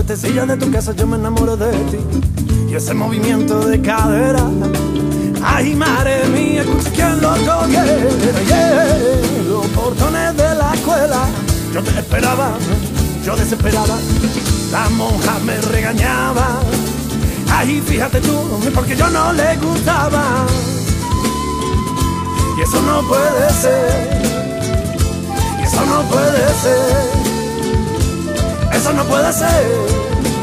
puertecilla de tu casa yo me enamoro de ti. Y ese movimiento de cadera, ay madre mía, escucha quién lo cogiera. Yeah. Los portones de la escuela, yo te esperaba, yo desesperada. La monja me regañaba, ay fíjate tú, porque yo no le gustaba. Y eso no puede ser, y eso no puede ser, eso no puede ser.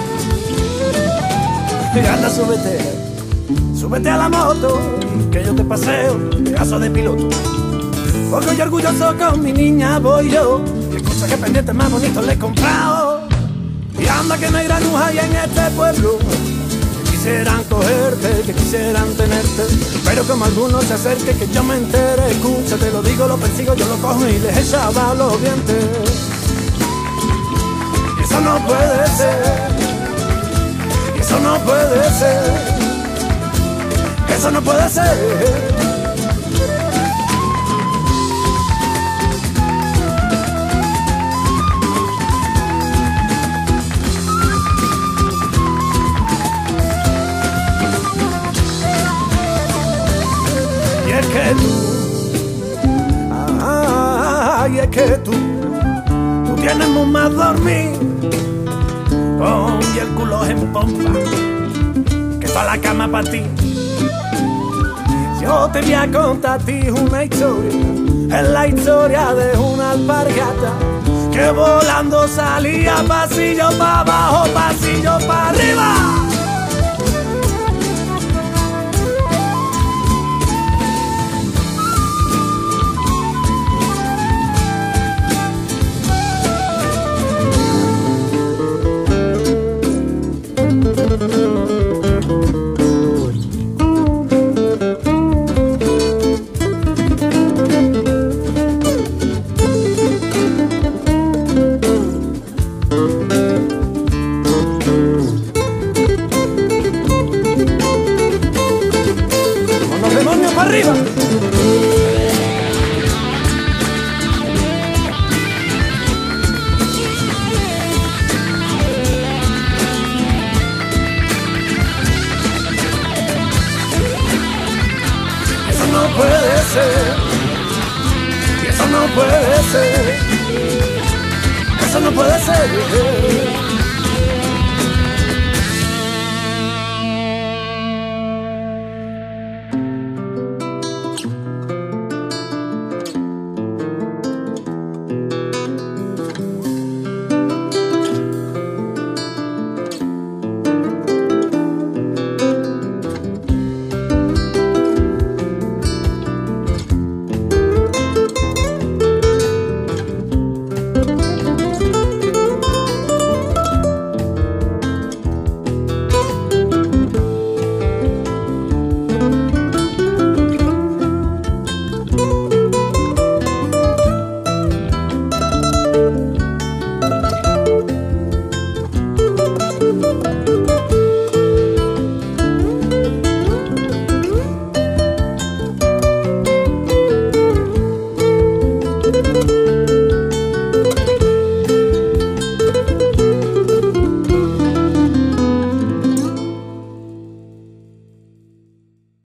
Anda, súbete a la moto, que yo te paseo, pedazo de piloto. Porque yo orgulloso con mi niña voy yo, y escucha que pendiente más bonito le he comprado. Y anda que no hay granuja y en este pueblo que quisieran cogerte, que quisieran tenerte, pero como alguno se acerque que yo me entere. Escucha, te lo digo, lo persigo, yo lo cojo y les echaba los dientes. Y eso no puede ser, eso no puede ser, eso no puede ser. Y es que tú tienes muy más dormir con y el culo en pompa, que toda la cama para ti. Yo te voy a contar a ti una historia, es la historia de una alpargata que volando salía pasillo para abajo, pasillo para arriba. Arriba. Eso no puede ser, eso no puede ser, eso no puede ser.